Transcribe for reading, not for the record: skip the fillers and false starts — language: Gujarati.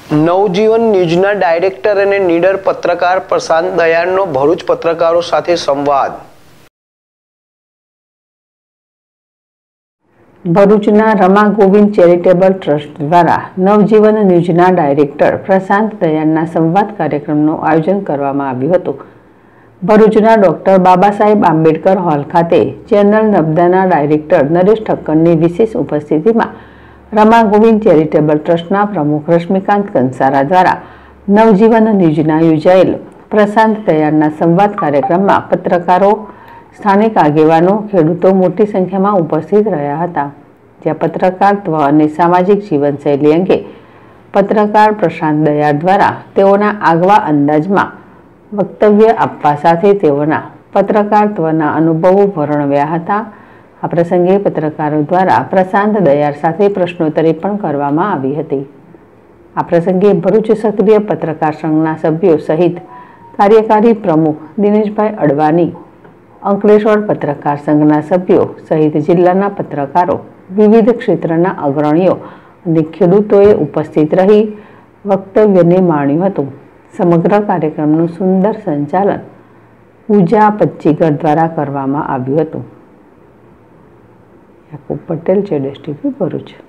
નવજીવન ન્યૂઝના ડાયરેક્ટર અને નીડર પત્રકાર પ્રશાંત દયાળનો ભરૂચ પત્રકારો સાથે સંવાદ। ભરૂચના રમા ગોવિંદ ચેરિટેબલ ટ્રસ્ટ દ્વારા નવજીવન ન્યૂઝના ડાયરેક્ટર પ્રશાંત દયાળના સંવાદ કાર્યક્રમનું આયોજન કરવામાં આવ્યું હતું। ભરૂચના ડોક્ટર બાબા સાહેબ આંબેડકર હોલ ખાતે ચેનલ નબદાના ડાયરેક્ટર નરેશ ઠક્કરની વિશેષ ઉપસ્થિતિમાં રમા ગોવિંદ ચેરિટેબલ ટ્રસ્ટના પ્રમુખ રશ્મિકાંત કંસારા દ્વારા નવજીવન ન્યૂઝના યોજાયેલ પ્રશાંત દયાળના સંવાદ કાર્યક્રમમાં પત્રકારો, સ્થાનિક આગેવાનો, ખેડૂતો મોટી સંખ્યામાં ઉપસ્થિત રહ્યા હતા, જ્યાં પત્રકારત્વ અને સામાજિક જીવનશૈલી અંગે પત્રકાર પ્રશાંત દયાળ દ્વારા તેઓના આગવા અંદાજમાં વક્તવ્ય આપવા સાથે તેઓના પત્રકારત્વના અનુભવો વર્ણવ્યા હતા। આ પ્રસંગે પત્રકારો દ્વારા પ્રશાંત દયાળ સાથે પ્રશ્નોત્તરી પણ કરવામાં આવી હતી। આ પ્રસંગે ભરૂચ સક્રિય પત્રકાર સંઘના સભ્યો સહિત કાર્યકારી પ્રમુખ દિનેશભાઈ અડવાણી, અંકલેશ્વર પત્રકાર સંઘના સભ્યો સહિત જિલ્લાના પત્રકારો, વિવિધ ક્ષેત્રના અગ્રણીઓ અને ખેડૂતોએ ઉપસ્થિત રહી વક્તવ્યને માણ્યું હતું। સમગ્ર કાર્યક્રમનું સુંદર સંચાલન પૂજા પચ્ચીગર દ્વારા કરવામાં આવ્યું હતું। યાકુબ પટેલ, જેડેશ ટીવી, ભરૂચ।